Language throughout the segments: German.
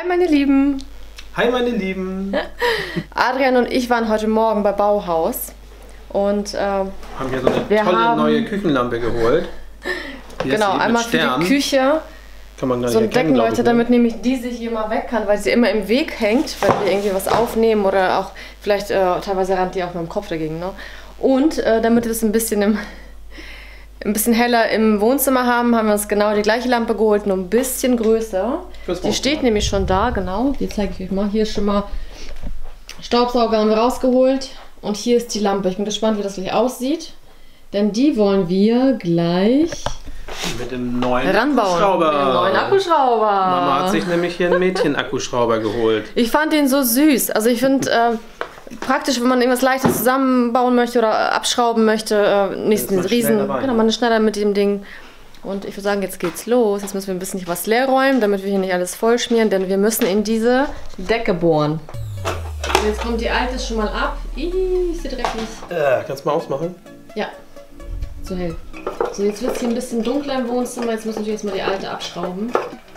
meine Lieben. Hi meine Lieben. Adrian und ich waren heute Morgen bei Bauhaus und haben hier so eine tolle neue Küchenlampe geholt. Genau, einmal für die Küche. Kann man gar nicht so ein erkennen, Deckenleuchter, damit nämlich diese hier mal weg kann, weil sie immer im Weg hängt, weil wir irgendwie was aufnehmen oder auch vielleicht teilweise rannt die auch mit dem Kopf dagegen. Ne? Und damit wir es ein bisschen heller im Wohnzimmer haben wir uns genau die gleiche Lampe geholt, nur ein bisschen größer. Die steht nämlich schon da, genau. Die zeige ich euch mal. Hier ist schon mal Staubsauger haben wir rausgeholt und hier ist die Lampe. Ich bin gespannt, wie das gleich aussieht, denn die wollen wir gleich mit dem neuen Akkuschrauber. Mit dem neuen Akkuschrauber. Mama hat sich nämlich hier einen Mädchen-Akkuschrauber geholt. Ich fand den so süß. Also ich finde praktisch, wenn man irgendwas Leichtes zusammenbauen möchte oder abschrauben möchte, nicht einen riesen, genau, man ist schneller mit dem Ding. Und ich würde sagen, jetzt geht's los. Jetzt müssen wir ein bisschen was leer räumen, damit wir hier nicht alles voll schmieren, denn wir müssen in diese Decke bohren. Und jetzt kommt die alte schon mal ab. Ih, ist sie dreckig. Kannst du mal ausmachen? Ja, so hell. So, jetzt wird es hier ein bisschen dunkler im Wohnzimmer. Jetzt müssen wir jetzt mal die alte abschrauben.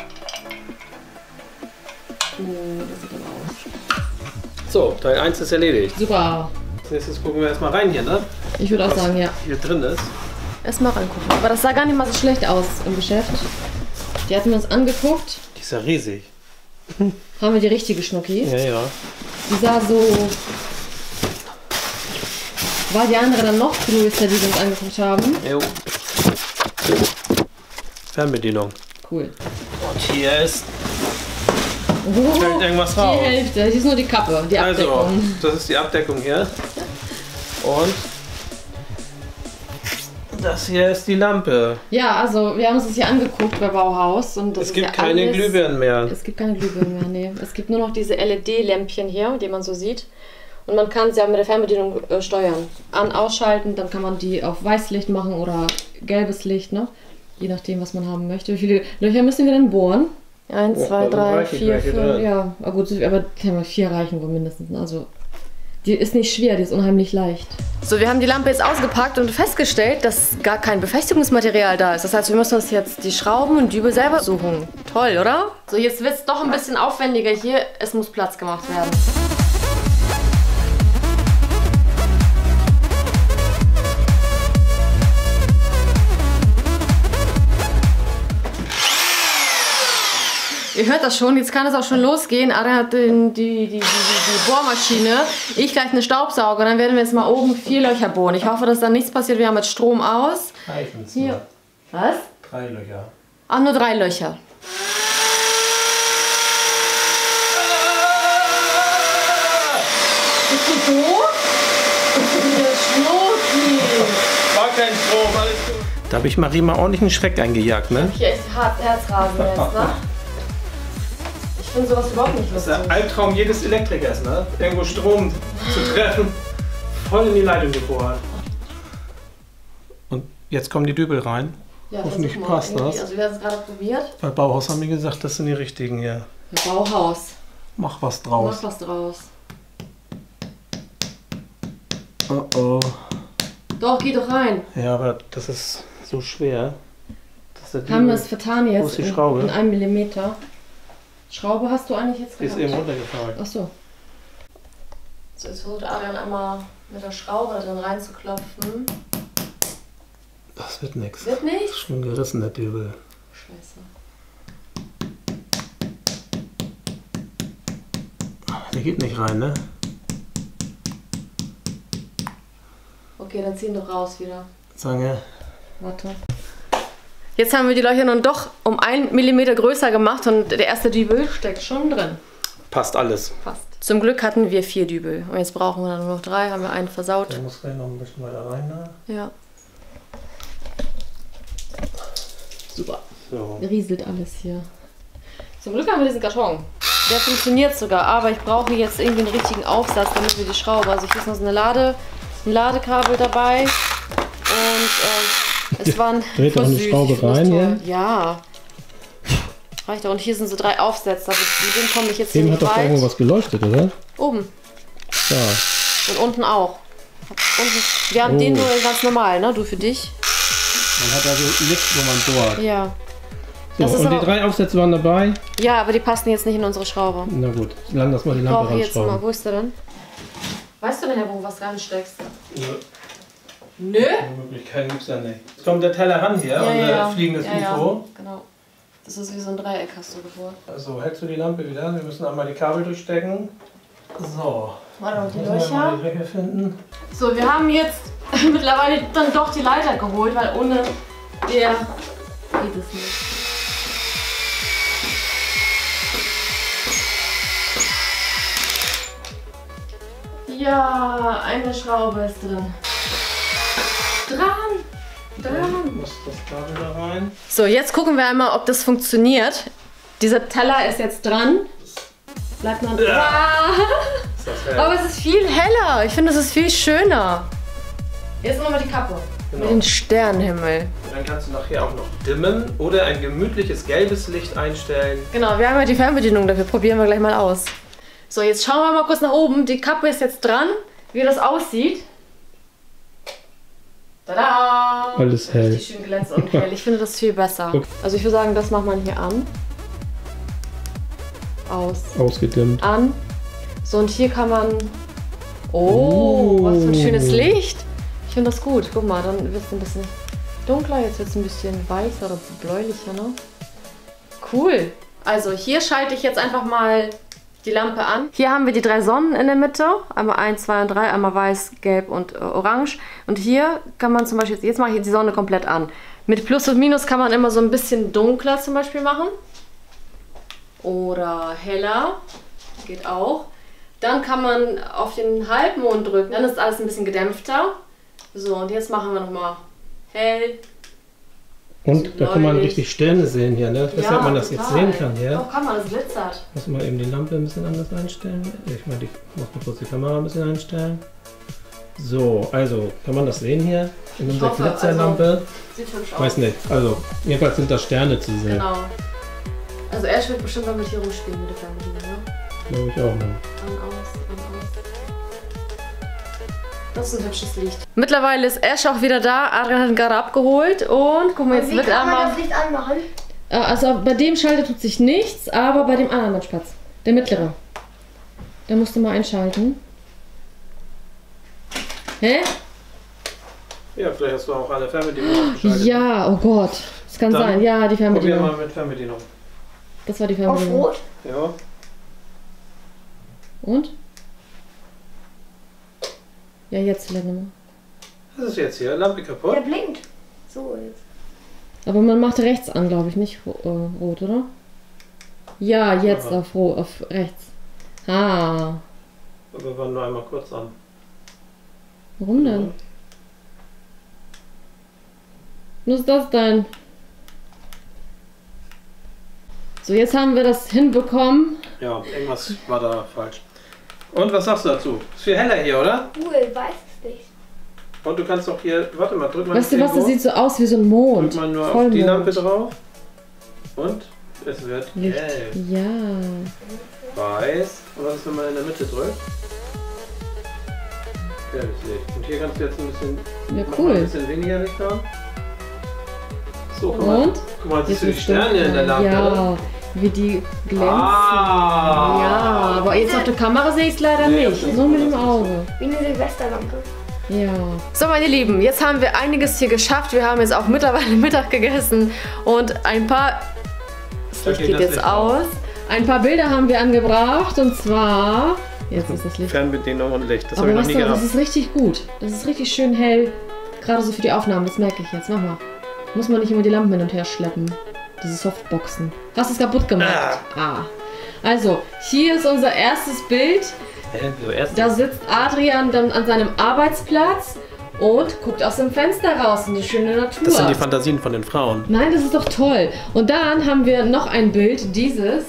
Oh, das sieht dann aus. So, Teil 1 ist erledigt. Super. Als nächstes gucken wir erstmal rein hier, ne? Ich würde auch sagen, ja. Hier drin ist. Erstmal reingucken. Aber das sah gar nicht mal so schlecht aus im Geschäft. Die hatten wir uns angeguckt. Die ist ja riesig. Haben wir die richtige Schnucki? Ja, ja. Die sah so... War die andere dann noch größer, die wir uns angeguckt haben? Jo. Fernbedienung. Cool. Und hier ist... Oh, fällt irgendwas raus. Die Hälfte. Hier ist nur die Kappe, die Abdeckung. Also, das ist die Abdeckung hier. Und das hier ist die Lampe. Ja, also wir haben uns das hier angeguckt bei Bauhaus. Und das es gibt keine Glühbirnen mehr. Es gibt keine Glühbirnen mehr, nee. Es gibt nur noch diese LED-Lämpchen hier, die man so sieht. Und man kann sie ja mit der Fernbedienung steuern. An-, ausschalten, dann kann man die auf Weißlicht machen oder gelbes Licht, ne? Je nachdem, was man haben möchte. Wie viele Löcher müssen wir denn bohren? 1, 2, 3, 4, 5, ja. Aber gut, aber 4 reichen wohl mindestens. Also, die ist nicht schwer, die ist unheimlich leicht. So, wir haben die Lampe jetzt ausgepackt und festgestellt, dass gar kein Befestigungsmaterial da ist. Das heißt, wir müssen uns jetzt die Schrauben und Dübel selber suchen. Toll, oder? So, jetzt wird es doch ein bisschen aufwendiger hier. Es muss Platz gemacht werden. Ihr hört das schon, jetzt kann es auch schon losgehen. Adrian hat die Bohrmaschine, ich gleich eine Staubsauger. Dann werden wir jetzt mal oben 4 Löcher bohren. Ich hoffe, dass da nichts passiert. Wir haben jetzt Strom aus. Hier. Was? 3 Löcher. Ach, nur 3 Löcher. Bist du doof? War kein Strom, alles gut. Da habe ich Marie mal ordentlich einen Schreck eingejagt, ne? Hier ist Herzrasen jetzt, ne? Ich finde sowas überhaupt nicht lustig. Das ist der Albtraum jedes Elektrikers, ne? Irgendwo Strom zu treffen. Voll in die Leitung gebohrt. Und jetzt kommen die Dübel rein. Ja, hoffentlich passt das. Also wir haben es gerade probiert. Bei Bauhaus haben die gesagt, das sind die richtigen hier. Ja, Bauhaus. Mach was draus. Mach was draus. Oh oh. Doch, geh doch rein. Ja, aber das ist so schwer. Haben wir es vertan jetzt? Wo ist die Schraube? In 1 Millimeter. Schraube hast du eigentlich jetzt gehabt? Die ist eben runtergefallen. Ach so. So, jetzt versucht Adrian einmal mit der Schraube da drin reinzuklopfen. Das wird nichts. Wird nichts? Schon gerissen, der Dübel. Scheiße. Der geht nicht rein, ne? Okay, dann zieh ihn doch raus wieder. Zange. Warte. Jetzt haben wir die Löcher nun doch um 1 Millimeter größer gemacht und der erste Dübel steckt schon drin. Passt alles. Passt. Zum Glück hatten wir 4 Dübel. Und jetzt brauchen wir dann nur noch 3, haben wir einen versaut. Der muss gleich noch ein bisschen weiter rein, ne? Ja. Super. So. Rieselt alles hier. Zum Glück haben wir diesen Karton. Der funktioniert sogar, aber ich brauche jetzt irgendwie einen richtigen Aufsatz, damit wir die Schraube. Also hier ist noch so ein Ladekabel dabei. Und es waren. Dreht auch eine Schraube rein hier? Ja. Reicht doch. Und hier sind so 3 Aufsätze. Mit denen komme ich jetzt Eben nicht hat doch weit. irgendwo was geleuchtet, oder? Oben. Da. Und unten auch. Wir haben den nur ganz normal, ne? Du für dich. Man hat also Licht, wo man bohrt. Ja. So, Das ist und die aber- 3 Aufsätze waren dabei. Ja, aber die passen jetzt nicht in unsere Schraube. Na gut, lang lass mal die Ich Lampe brauche jetzt mal, ranschrauben. wo ist der denn? Weißt du nachher, wo du was reinsteckst? Nö, Nö? Möglichkeiten gibt's ja nicht. Jetzt kommt der Teller ran hier, unser fliegendes UFO. Ja, genau. Das ist wie so ein Dreieck, hast du gebohrt. Also hältst du die Lampe wieder? Wir müssen einmal die Kabel durchstecken. So. Warte mal, die Müssen wir mal Löcher. die Löcher finden. So, wir haben jetzt mittlerweile dann doch die Leiter geholt, weil ohne der geht es nicht. Ja, eine Schraube ist drin. Dran! Muss das Kabel da rein. So, jetzt gucken wir einmal, ob das funktioniert. Dieser Teller ist jetzt dran. Bleibt man dran. Ist das hell? Aber es ist viel heller. Ich finde, es ist viel schöner. Jetzt nochmal die Kappe. Genau. Mit dem Sternenhimmel. Und dann kannst du nachher auch noch dimmen oder ein gemütliches gelbes Licht einstellen. Genau, wir haben ja die Fernbedienung dafür. Probieren wir gleich mal aus. So, jetzt schauen wir mal kurz nach oben. Die Kappe ist jetzt dran. Wie das aussieht. Tada! Alles hell. Richtig schön glänzend und hell. Ich finde das viel besser. Okay. Also ich würde sagen, das macht man hier an. Aus. Ausgedimmt. An. So, und hier kann man... Oh, was für ein schönes Licht. Ich finde das gut. Guck mal, dann wird es ein bisschen dunkler. Jetzt wird es ein bisschen weißer oder bläulicher, ne? Cool. Also hier schalte ich jetzt einfach mal die Lampe an. Hier haben wir die 3 Sonnen in der Mitte. Einmal 1, 2 und 3. Einmal weiß, gelb und orange. Und hier kann man zum Beispiel... Jetzt mache ich die Sonne komplett an. Mit Plus und Minus kann man immer so ein bisschen dunkler zum Beispiel machen. Oder heller. Geht auch. Dann kann man auf den Halbmond drücken. Dann ist alles ein bisschen gedämpfter. So, und jetzt machen wir nochmal hell. Und da kann man richtig Sterne sehen hier, ne? Weshalb man das jetzt total. sehen kann hier. Doch, kann man, das glitzert. Muss man eben die Lampe ein bisschen anders einstellen. Ich meine, ich muss mal kurz die Kamera ein bisschen einstellen. So, also kann man das sehen hier in unserer hoffe, Glitzerlampe. Sieht hübsch aus. Weiß nicht, also jedenfalls sind da Sterne zu sehen. Genau. Also Ash wird bestimmt damit hier rumspielen mit der Fernbedienung, ne? Glaube ich auch mal. An, aus, an, aus. Das ist ein hübsches Licht. Mittlerweile ist Ash auch wieder da. Adrian hat ihn gerade abgeholt. Und guck mal, jetzt Wie wird kann man einmal... das Licht anmachen? Also bei dem Schalter tut sich nichts, aber bei dem anderen Matschplatz. Der mittlere. Da musst du mal einschalten. Hä? Ja, vielleicht hast du auch alle Fernbedienungen ausgeschaltet. Ja, oh Gott. Das kann Dann sein. Ja, die Probier Fernbedienung. mal mit Fernbedienung. Das war die Auf Fernbedienung. Rot? Ja. Und? Ja, jetzt vielleicht nochmal. Was ist jetzt hier? Lampe kaputt? Der blinkt. So jetzt. Aber man macht rechts an, glaube ich, nicht rot, oder? Ja, jetzt Aha. auf rechts. Ah. Aber wir waren nur einmal kurz an. Warum denn? Was ist das denn? So, jetzt haben wir das hinbekommen. Ja, irgendwas war da falsch. Und was sagst du dazu? Ist viel heller hier, oder? Cool, weiß es nicht. Und du kannst auch hier, warte mal, drück mal Weißt du was, das sieht so aus wie so ein Mond. Drück mal nur auf Vollmond. die Lampe drauf. Und es wird Licht. gelb, Ja. weiß. Und was ist, wenn man in der Mitte drückt? Gelbes Licht. Und hier kannst du jetzt ein bisschen, Ja, mach mal ein cool. bisschen weniger Licht an. So, guck mal. Und? Guck mal, siehst du die wird's Sterne in der dunkler. Lampe? Ja, wie die glänzen. Ah! Ja, aber jetzt auf der Kamera sehe ich es leider Nee, nicht. das Nur mit ist dem nicht Auge. Wie eine Silvesterlampe. Ja. So, meine Lieben, jetzt haben wir einiges hier geschafft. Wir haben jetzt auch mittlerweile Mittag gegessen und ein paar... Das Da Licht geht geht das jetzt Licht aus. Ein paar Bilder haben wir angebracht und zwar... Jetzt ist das Licht. Fernbedienung und Licht, das habe Aber ich noch weißt nie du, das gehabt. ist richtig gut. Das ist richtig schön hell. Gerade so für die Aufnahmen, das merke ich jetzt. Mach mal. Muss man nicht immer die Lampen hin und her schleppen. Diese Softboxen. Hast du es kaputt gemacht? Ah. Also, hier ist unser erstes Bild. So erst Da sitzt Adrian dann an seinem Arbeitsplatz und guckt aus dem Fenster raus in die schöne Natur. das sind die Fantasien von den Frauen. Nein, das ist doch toll. Und dann haben wir noch ein Bild, dieses.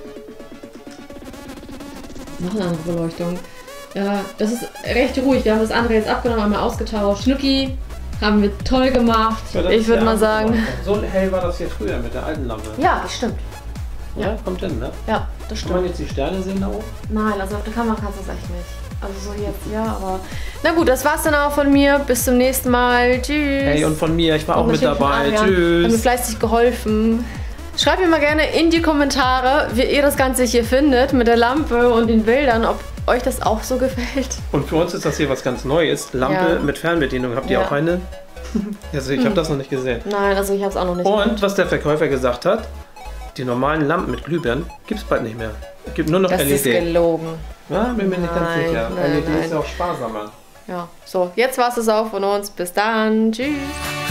Noch eine andere Beleuchtung. Das ist recht ruhig. Wir haben das andere jetzt abgenommen, einmal ausgetauscht. Schnucki haben wir toll gemacht. Ja, das Ich ist würde ja mal sagen. So hell war das hier früher mit der alten Lampe. Ja, das stimmt. Ja, kommt hin, ne? Ja, das Kann man stimmt. jetzt die Sterne sehen da oben? Nein, also auf der Kamera kannst du das echt nicht. Also so jetzt, ja, aber... Na gut, das war's dann auch von mir. Bis zum nächsten Mal. Tschüss. Hey, und von mir, ich war auch mit natürlich von dabei. Adrian. Hat mir Tschüss. fleißig geholfen. Schreibt mir mal gerne in die Kommentare, wie ihr das Ganze hier findet mit der Lampe und den Bildern, ob euch das auch so gefällt. Und für uns ist das hier was ganz Neues. Lampe Ja. mit Fernbedienung. Habt ihr Ja. auch eine? Also ich habe das noch nicht gesehen. Nein, also ich habe es auch noch nicht. Und was der Verkäufer gesagt hat, die normalen Lampen mit Glühbirnen gibt es bald nicht mehr. Es gibt nur noch Das LED. ist gelogen. Ja, bin mir nicht ganz Nein, sicher. nein, LED nein. ist ja auch sparsamer. Ja, so, jetzt war es auch von uns. Bis dann. Tschüss.